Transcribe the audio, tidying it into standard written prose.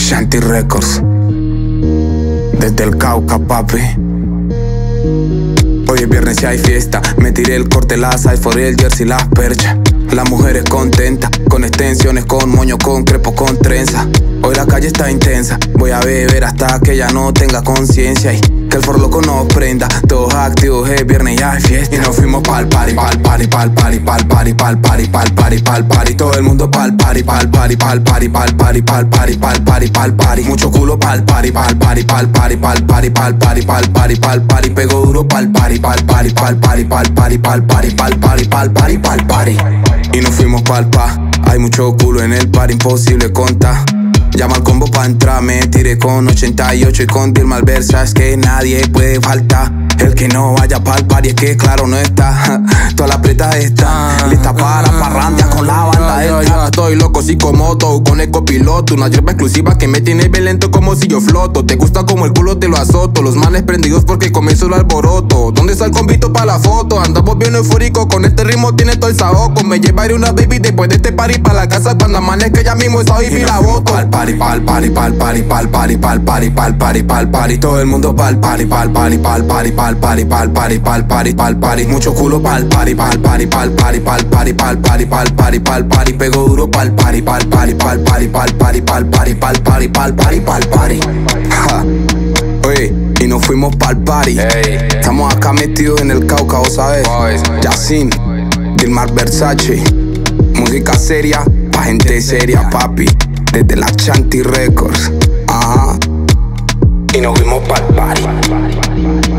Shanty Records, desde el Cauca, papi. Hoy es viernes y hay fiesta. Me tiré el corte, las iPhone, el jersey, las perchas. Las mujeres contentas, con extensiones, con moño, con crepo, con trenza. Hoy la calle está intensa. Voy a beber hasta que ya no tenga conciencia y que el forloco nos prenda. Todos activos, es viernes y hay fiesta. Y nos fuimos pa'l party, pa'l party, pa'l party, pa'l party, pa'l party, pa'l party, pa'l party. Todo el mundo pa'l party, pa'l party, pa'l party, pa'l party, pa'l party, pa'l party, pa'l party. Mucho culo pa'l party, pa'l party, pa'l party, pa'l party, pa'l party, pa'l party, pa'l party. Pego duro pa'l party, pa'l party, pa'l party, pa'l party, pa'l party, pa'l party, pa'l party, pa'l party. Y nos fuimos pa'l pa. Hay mucho culo en el par, imposible contar. Llama al combo pa' entrar, me tiré con 88 y con Dilma Alversa. Es que nadie puede faltar. El que no vaya pa'l party es que claro no está. Toda la preta está lista para parrandia con la banda del trap. Estoy loco, psicomoto, con el copiloto. Una hierba exclusiva que me tiene bien lento como si yo floto. Te gusta como el culo te lo azoto. Los manes prendidos porque comienzo el alboroto. ¿Dónde está el convito pa' la foto? Andamos bien eufóricos, con este ritmo tiene todo el saoco. Me llevaré una baby después de este party pa' la casa. Cuando amanezca ya mismo estoy y la voto. Pa'l party, pa'l party, pa'l party, pa'l party, pa'l party, pa'l party, pa'l party. Todo el mundo pa'l party, pa'l party, pa'l party, pa'l party, pa'l party, pa'l party, pa'l party. Mucho culo pa'l party, pa'l party, pa'l party, pa'l party, pa'l party, pa'l party, pa'l party. Pego duro pa'l party, pa'l party, pa'l party, pa'l party, pa'l party, pa'l party, pa'l party, pa'l party. Oye, y nos fuimos pa'l party. Estamos acá metidos en el Cauca, ¿vos sabes? Yacine, Dilma Versace. Música seria, pa' gente seria, papi. Desde la Shanty Records. Ajá. Y nos fuimos pa'l party.